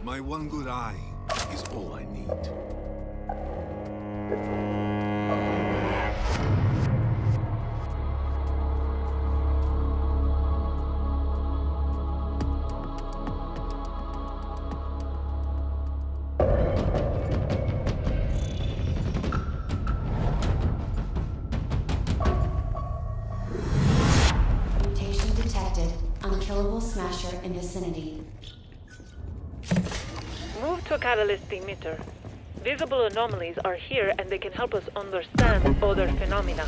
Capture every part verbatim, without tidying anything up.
My one good eye is all I need. Mutation detected. Unkillable Smasher in vicinity. Move to catalyst emitter. Visible anomalies are here and they can help us understand other phenomena.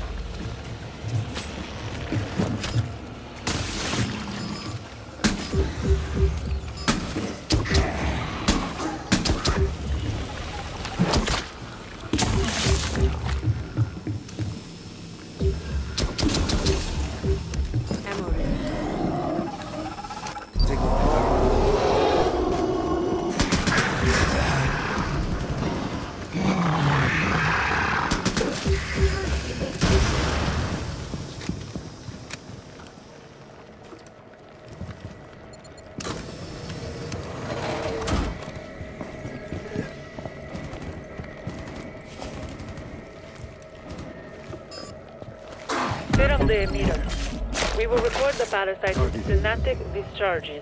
Set up the emitter. We will record the parasite's synaptic discharges.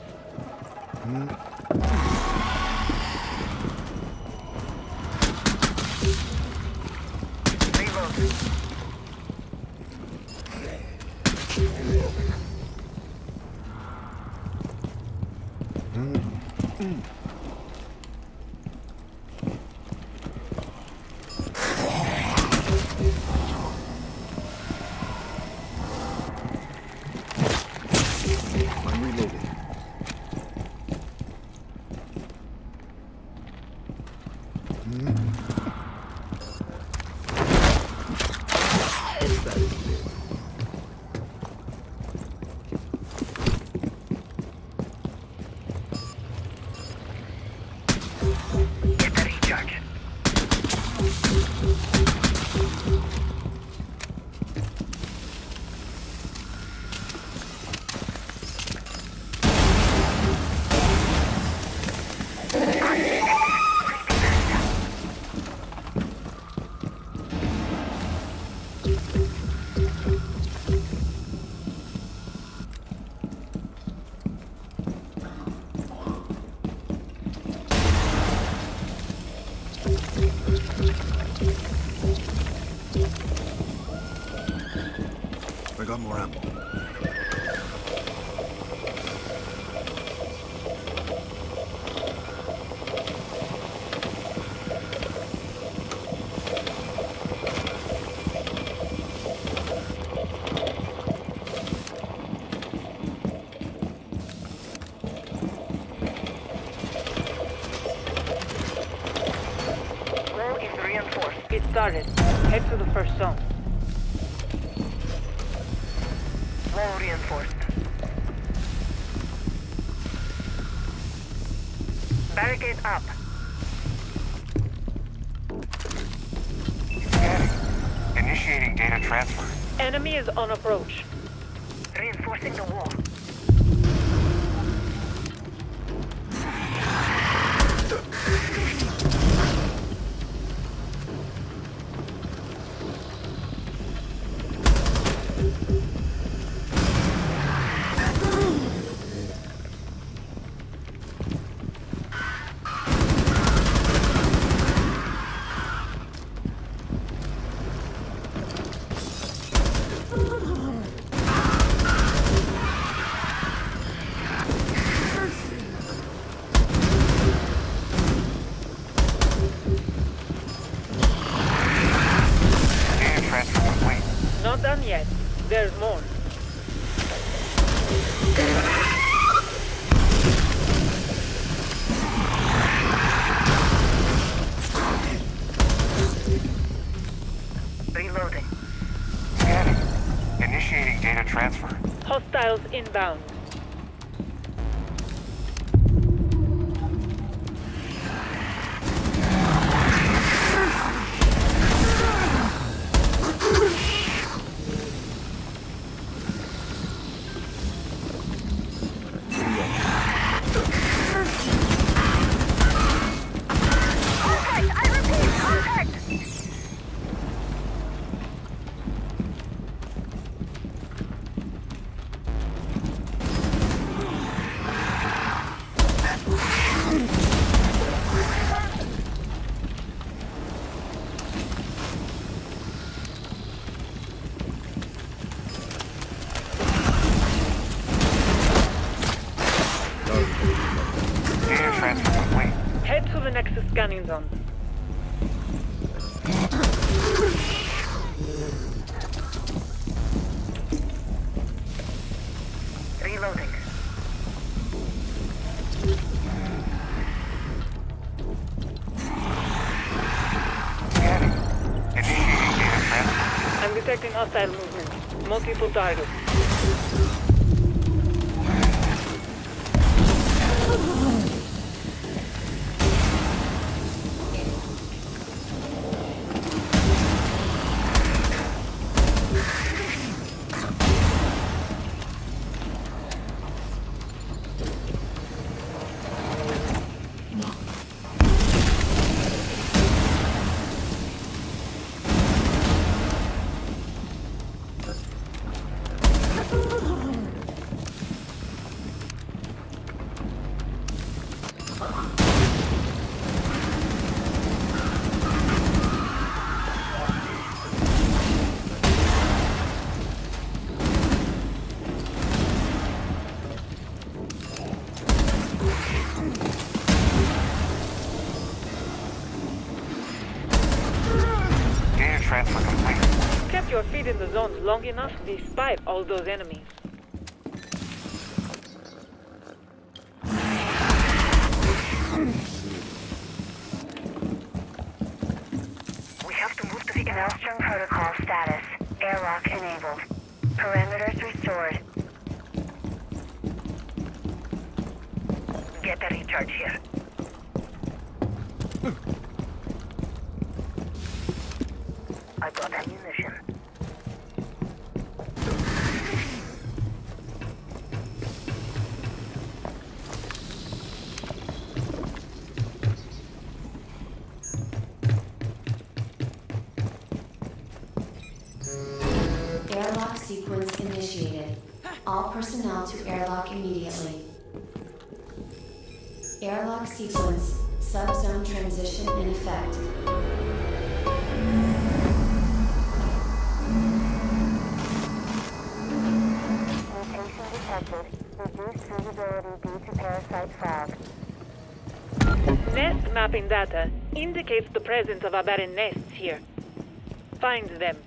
I'm reloading. Get the recharge. I got more ammo. Flow is reinforced. It started. Head to the first zone. Flow reinforced. Barricade up. Scanning. Initiating data transfer. Enemy is on approach. Reinforcing the wall. Data transfer complete. Not done yet. There's more. Reloading. Scanning. Initiating data transfer. Hostiles inbound. next scanning zone. Reloading. Scanning. Initiating data transfer. I'm detecting hostile movement. Multiple targets. Data transfer complete. Kept your feet in the zones long enough despite all those enemies. We have to move to the Maelstrom protocol status. Airlock enabled. Parameters restored. Get the recharge here. I got ammunition. Airlock sequence initiated. All personnel to airlock immediately. Airlock sequence. Subzone transition in effect. Mutation detected. Reduced visibility due to parasite fog. Nest mapping data indicates the presence of aberrant nests here. Find them.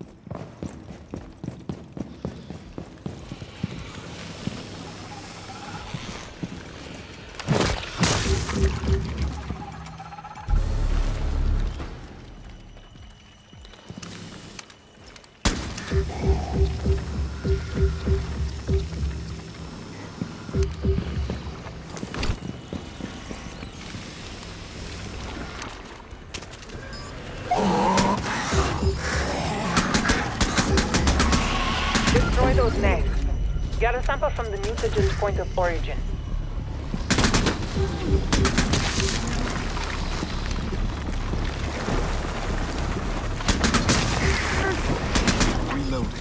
Destroy those nests. Get a sample from the mutagen's point of origin. Reloading.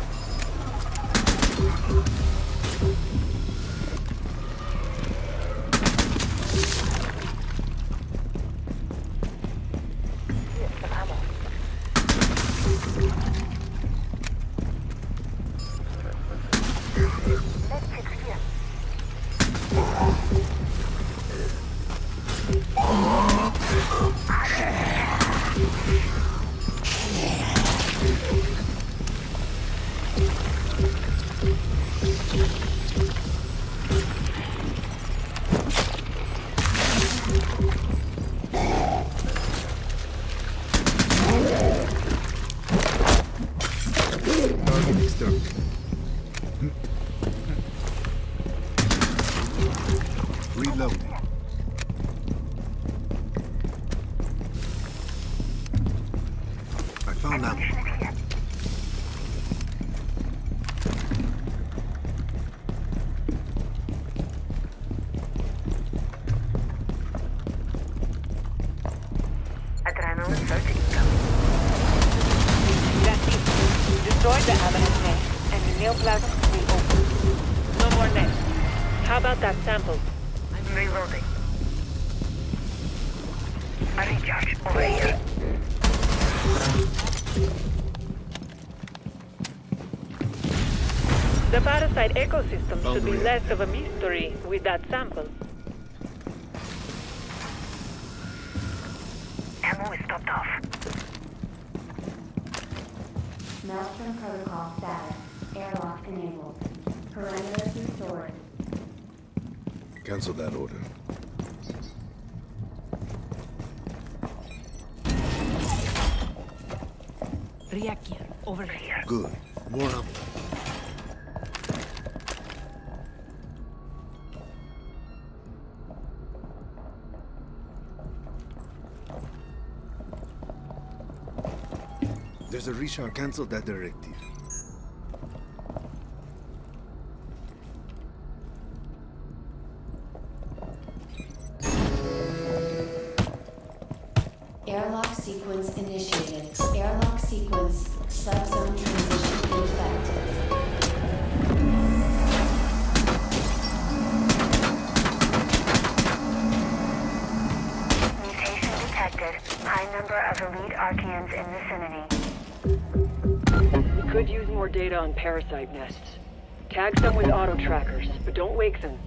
Here's some ammo. Let's check here. Target exterminated. Reloading. I found out. Ammunition is here. Adrenaline surge incoming. That's it. Destroy the aberrant nest, and the neoplasm will open. No more nests. How about that sample? I'm reloading. A recharge over here. The parasite ecosystem should be Hungry. less of a mystery with that sample. Maelstrom protocol status. Airlock enabled. Parameters restored. Cancel that order. Reakir, over here. Good. More up. There's a Rishar. Cancel that directive. Airlock sequence initiated. Airlock sequence. Subzone transition in effect. Mutation detected. High number of elite Archeans in vicinity. We could use more data on parasite nests. Tag them with auto trackers, but don't wake them.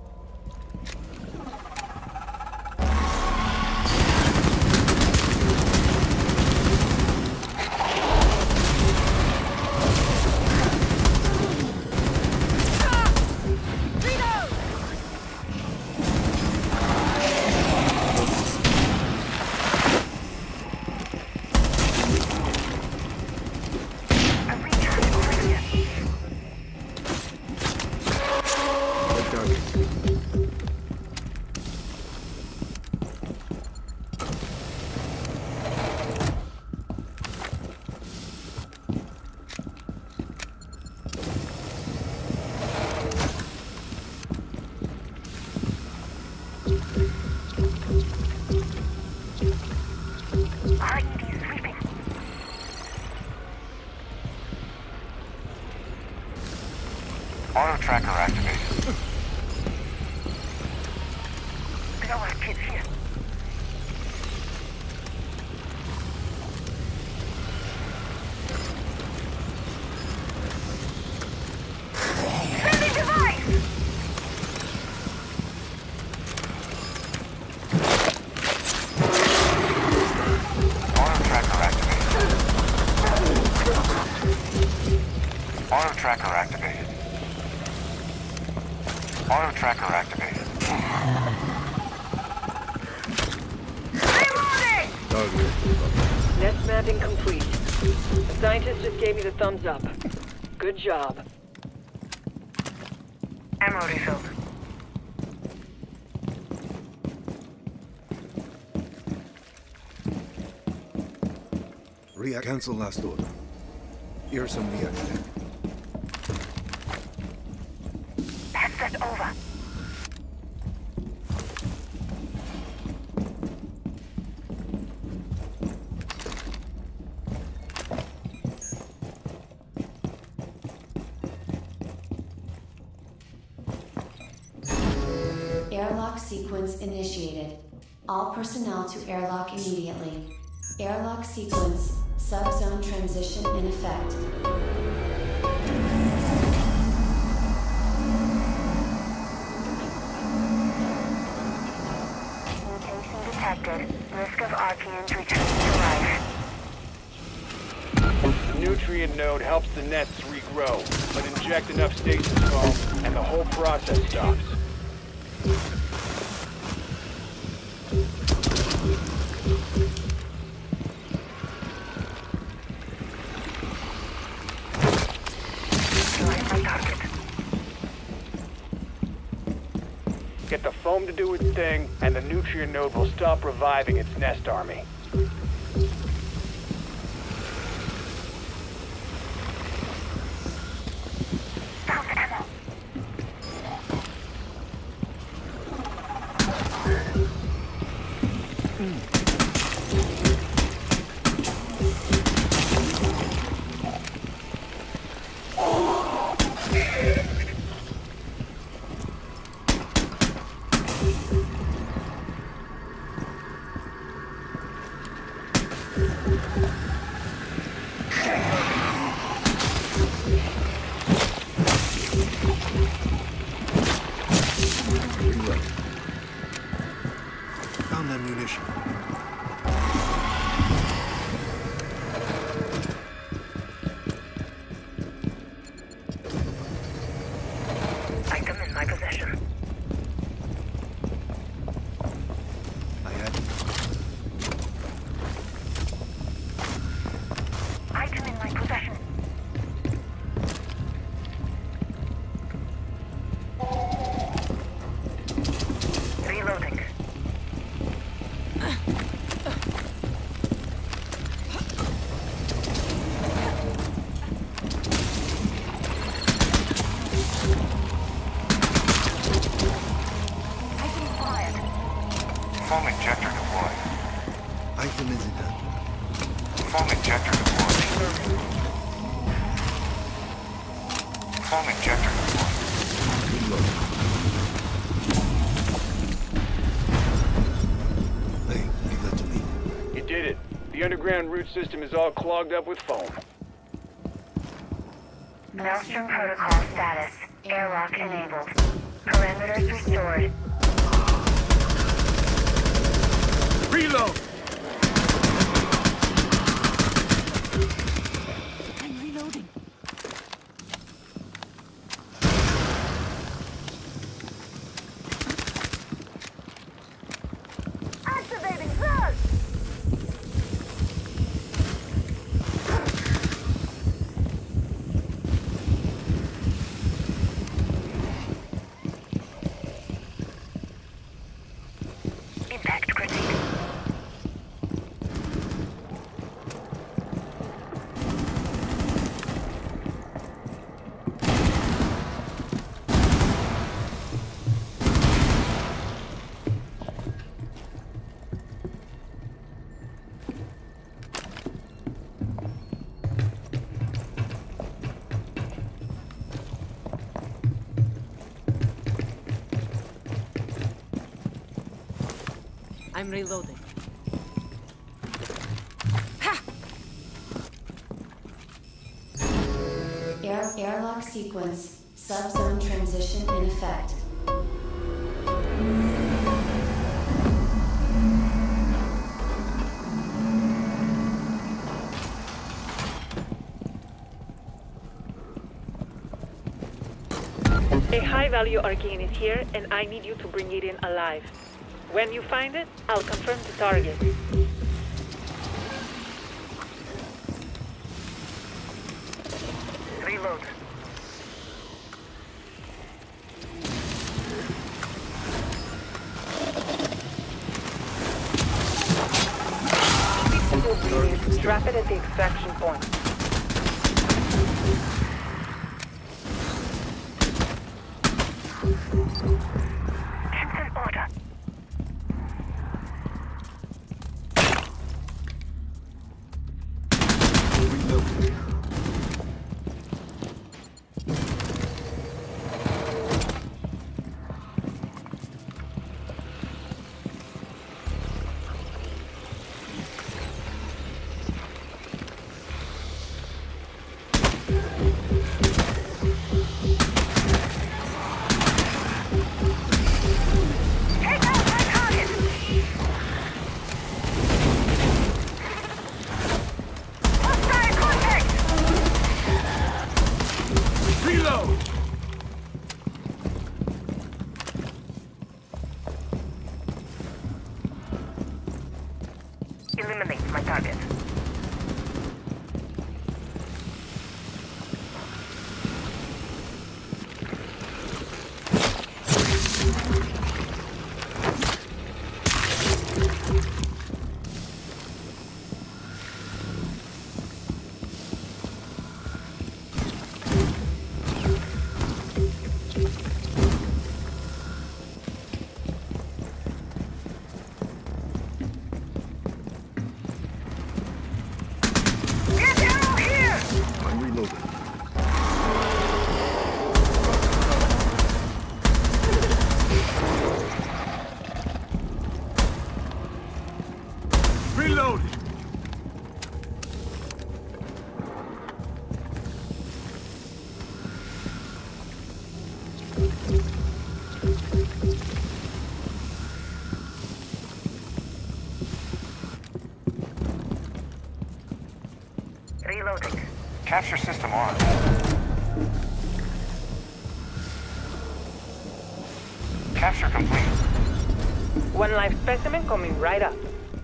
Auto tracker activated. There are kids here. Sending device! Auto tracker activated. Auto tracker activated. Auto tracker activated. Reloading! Target. Nest mapping complete. The scientist just gave me the thumbs up. Good job. Ammo refilled. Ria, cancel last order. Here's some react. Pass that over. Airlock sequence initiated. All personnel to airlock immediately. Airlock sequence. Subzone transition in effect. Mutation detected. Risk of Archeans returning to life. The nutrient node helps the nests regrow, but inject enough stasis foam and the whole process stops. Select my target. Get the foam to do its thing, and the nutrient node will stop reviving its nest army. Found ammo. Reload. Found ammunition. system is it done? Foam injector deployed. Foam injector deployed. Reload. Hey, leave that to me. You did it. The underground root system is all clogged up with foam. Maelstrom protocol status. Airlock enabled. Parameters restored. Reload! I'm reloading. Activating thrust! Impact critique. I'm reloading. Air airlock sequence. Subzone transition in effect. A high-value arcane is here, and I need you to bring it in alive. When you find it, I'll confirm the target. Reload. Drop it at the extraction point. Cancel order. Reload. Take out my target! Hostile contact! Reload! Eliminate my target. Get out here! I'm reloading. Reloading! Reloading. Capture system on. Capture complete. One live specimen coming right up.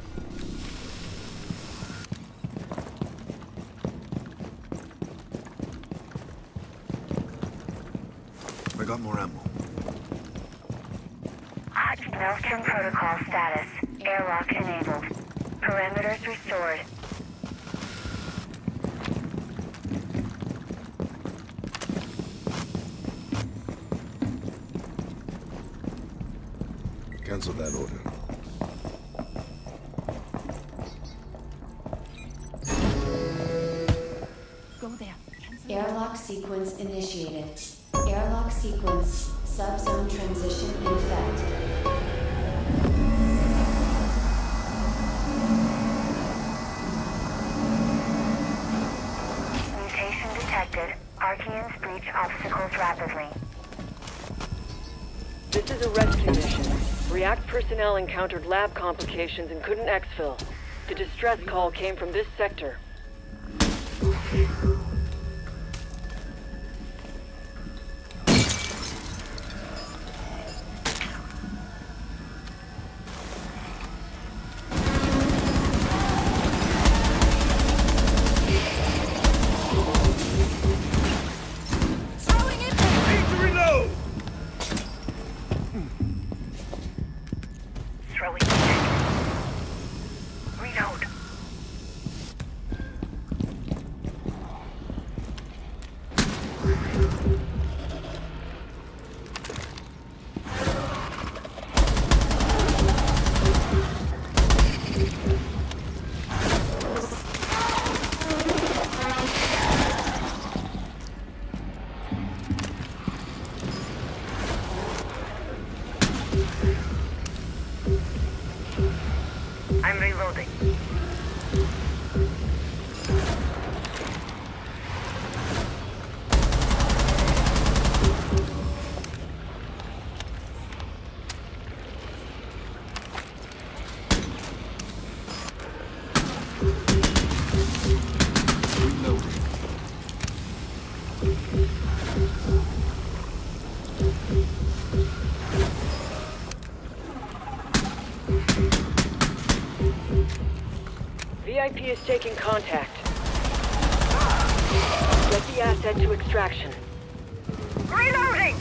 I got more ammo. Maelstrom protocol status. Airlock enabled. Parameters restored. Cancel that order. sequence initiated. Airlock sequence, subzone transition in effect. Mutation detected. Archeans breach obstacles rapidly. This is a rescue mission. React personnel encountered lab complications and couldn't exfil. The distress call came from this sector. Throwing back. Reload. I'm reloading. V I P is taking contact. Get the asset to extraction. Reloading!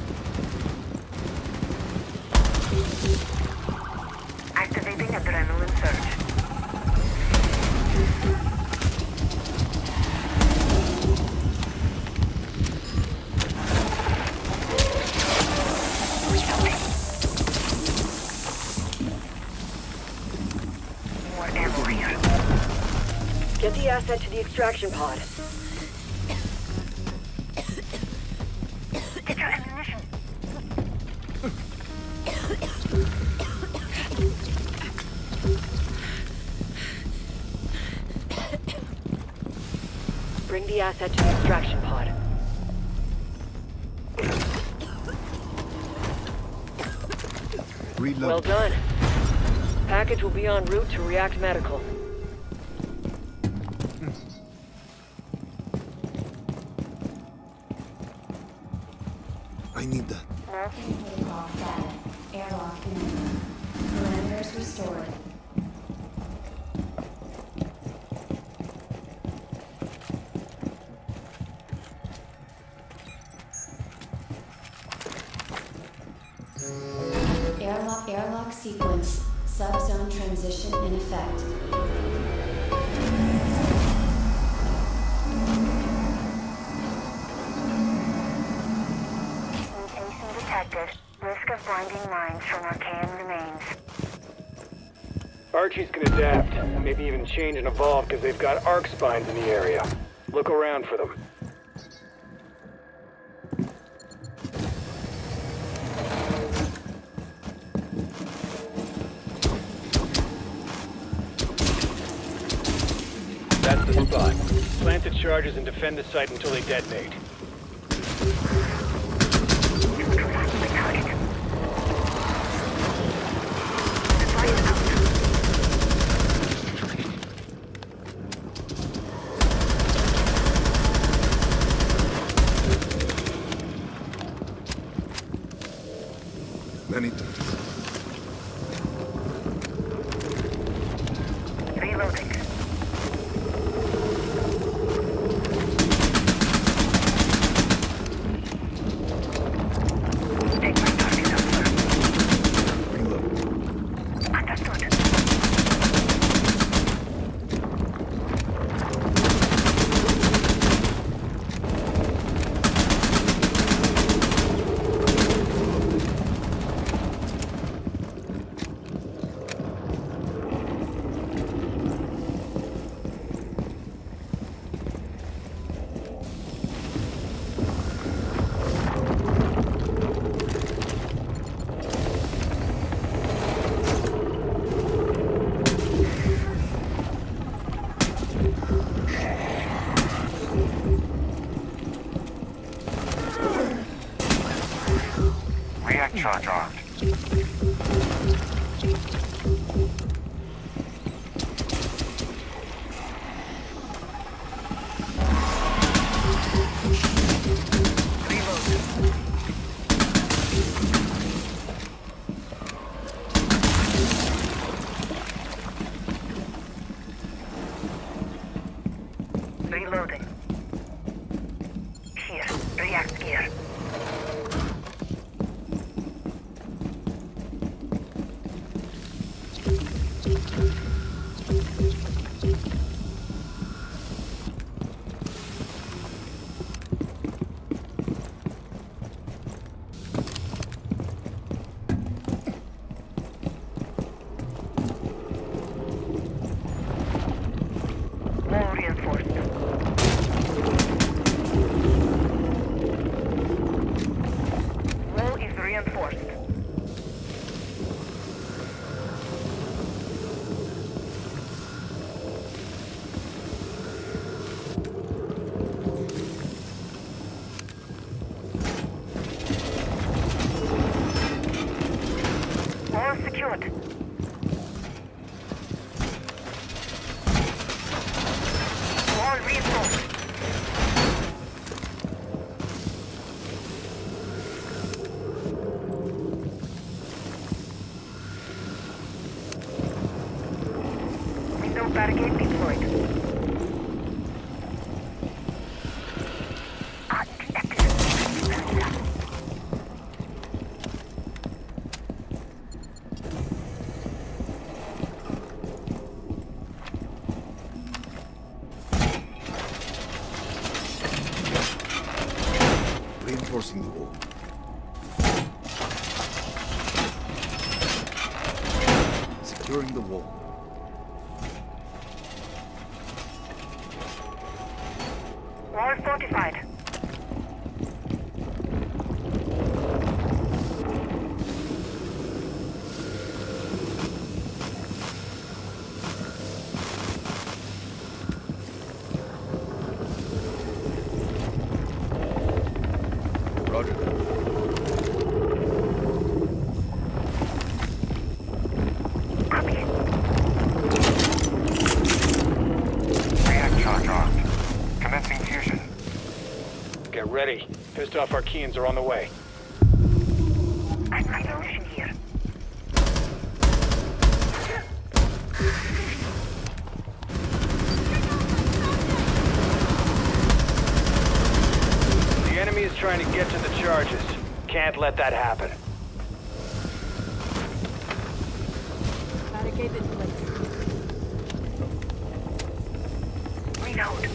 Activating adrenaline surge. More ammo here. Get the asset to the extraction pod. Get your ammunition. Bring the asset to the extraction pod. Reload. Well done. Package will be en route to React Medical. I need that. Working protocol status. Airlock enabled. Parameters restored. Airlock airlock sequence. Subzone transition in effect. Mutation detected. Risk of blinding lines from Archaean remains. Archies can adapt, maybe even change and evolve because they've got arc spines in the area. Look around for them. That's the spot. Plant the charges and defend the site until they detonate. Neutralizing the target. Device out. Many thanks. Reloading. Take my target over. Reload. Understood. React charge armed. Reloading. Here, react gear. Wall reinforced. Wall is reinforced. Wall secured. Wall reinforced. Window barricade deployed. Reinforcing the wall. Securing the wall. Wall fortified. Roger that. Copy. React charge armed. Commencing fusion. Get ready. Pissed off Archeans are on the way. I'm revolution here. The enemy is trying to get to the charges. Can't let that happen. Barricade in place. Reload.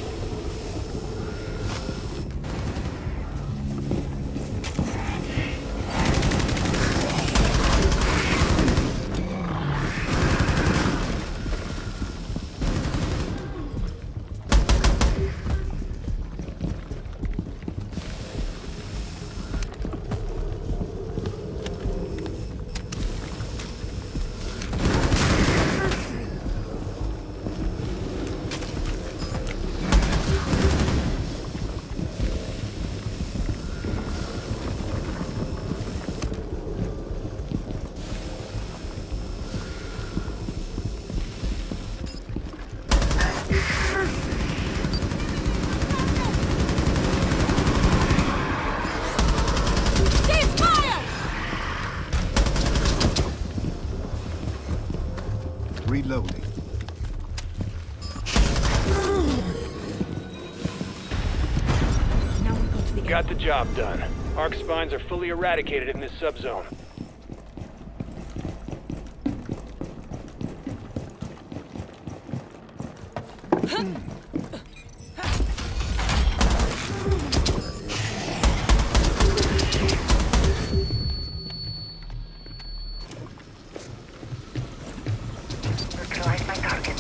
Reloading. Now we go to the Got the job done. Arc spines are fully eradicated in this subzone. Neutralize my target.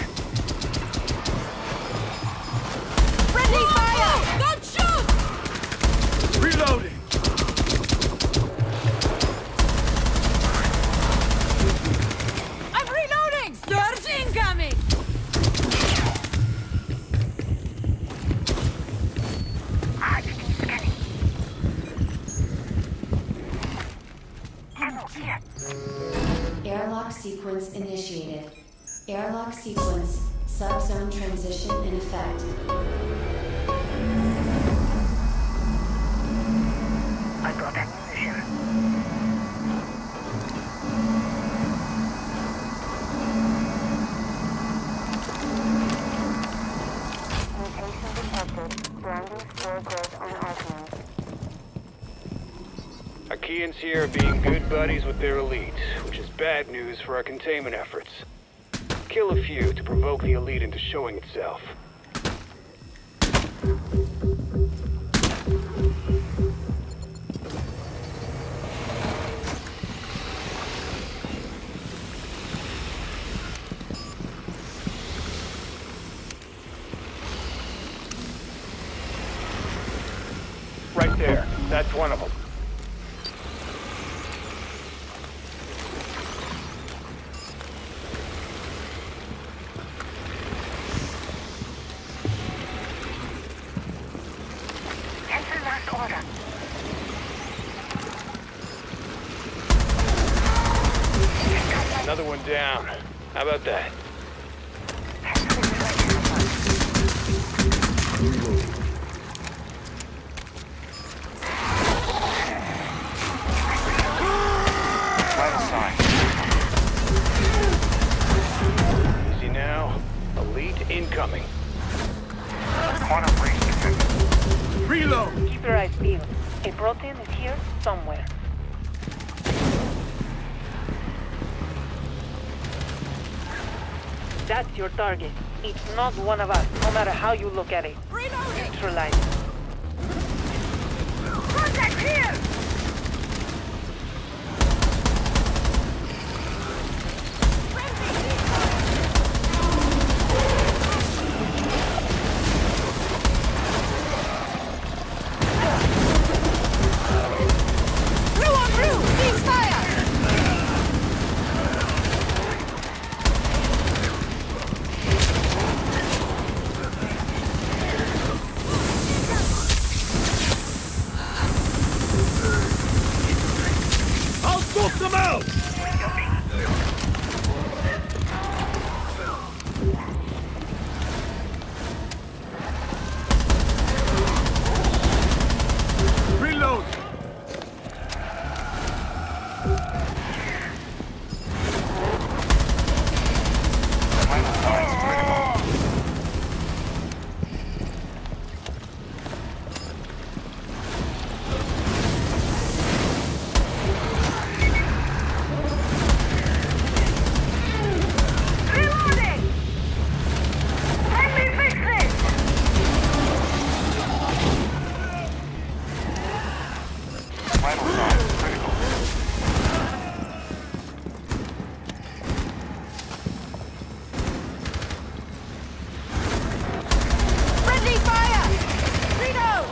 Friendly fire! Don't shoot! Reloading! here. Airlock sequence initiated. Airlock sequence. Subzone transition in effect. I got ammunition. Mutation detected. Branding spore growth on Osmond. Archeans here are being good buddies with their elite, which is bad news for our containment efforts. Kill a few to provoke the elite into showing itself. Right there. That's one of them. Cancel last order. Another one down. How about that? Cancel is identified. Vital sign. Easy now. Elite incoming. Quantum breach detected. Reload! Keep your eyes peeled. A protein is here somewhere. That's your target. It's not one of us, no matter how you look at it. Reloading! Neutralize. Contact here! Blue on blue! Ceasefire! I'll sort them out! Reload! Vital signs critical. Reloading! Let me fix this! Vital signs critical. Friendly fire! Reload!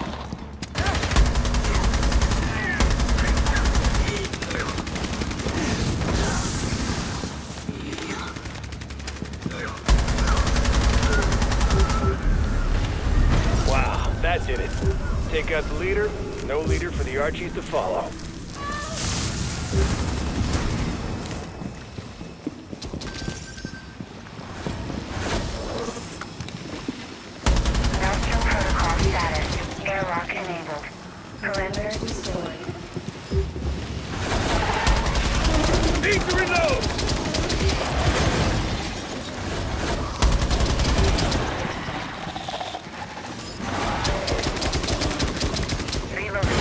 Wow, that did it. Take out the leader, no leader for the Archies to follow. Maelstrom protocol status. Airlock enabled. Parameters restored. Need to reload! Reloading.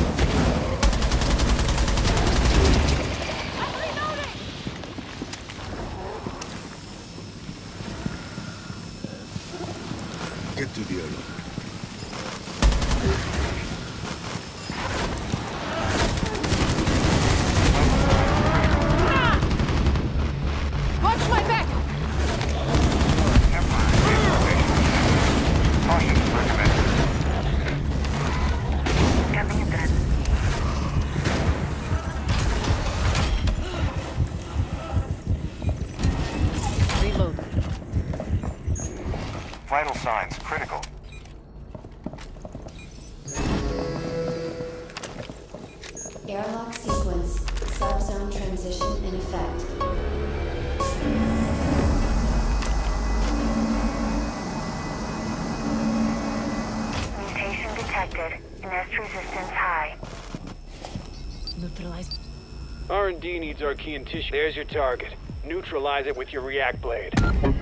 I'm reloading! Get to the airlock. Watch my back! Caution recommended. Coming in then. Reload. Vital signs critical. Airlock sequence. Subzone effect. Mutation detected. Nest resistance high. Neutralized. R and D needs Archean tissue. There's your target. Neutralize it with your react blade.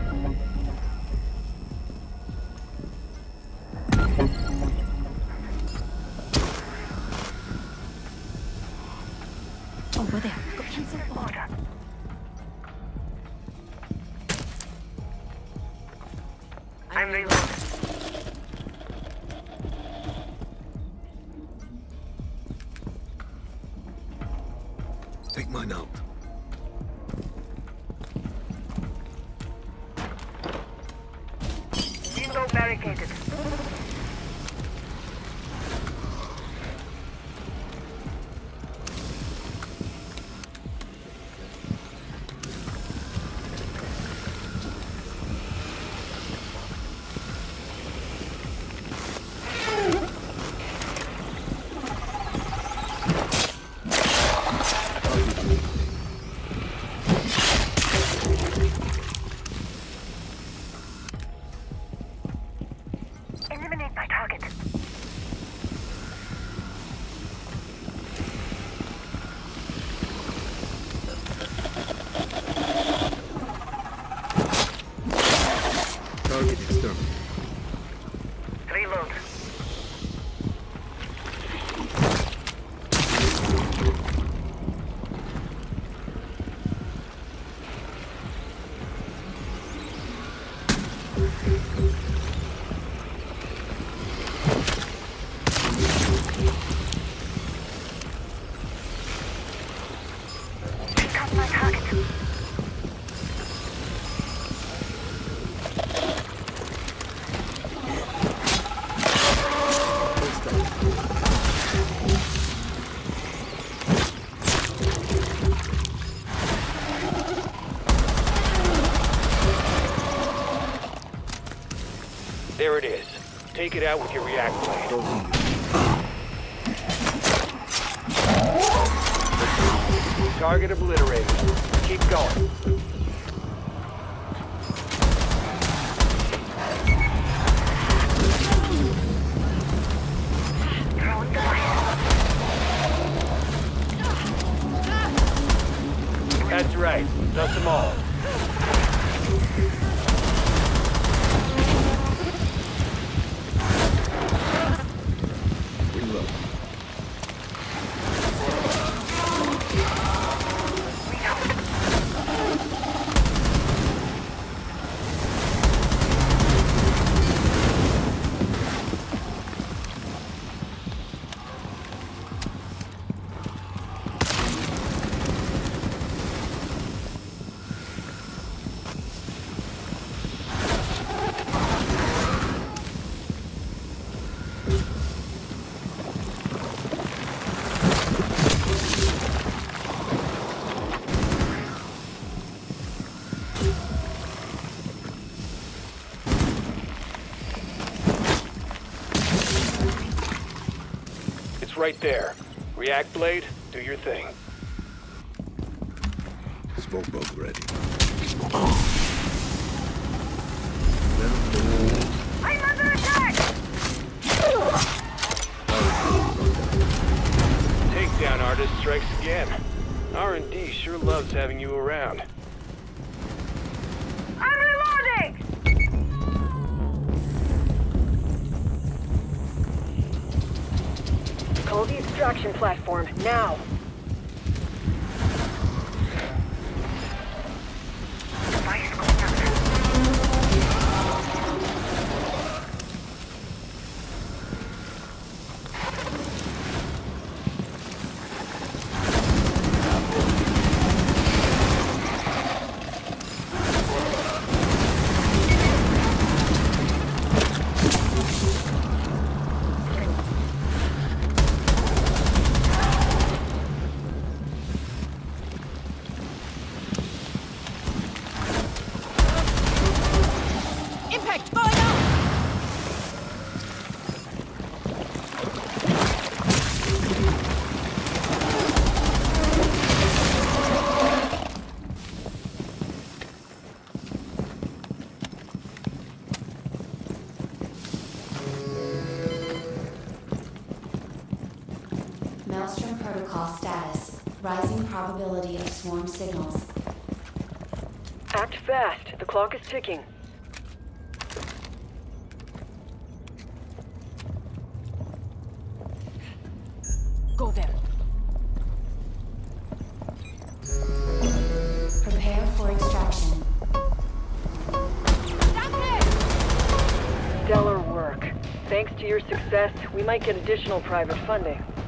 Over there. Go cancel order. I'm reloading. Take mine out. Window barricaded. Eliminate my target. Target external. Reload. Pick up my target. There it is. Take it out with your react blade. Target obliterated. Keep going. Throwing device. That's right. Dust them all. Reload. It's right there. React blade, do your thing. Smoke bug ready. I'm under attack! Takedown artist strikes again. R and D sure loves having you around. I'm reloading! Call the extraction platform, now! Device going up. Maelstrom Protocol status. Rising probability of swarm signals. Act fast. The clock is ticking. Go there. Prepare for extraction. Stellar work. Thanks to your success, we might get additional private funding.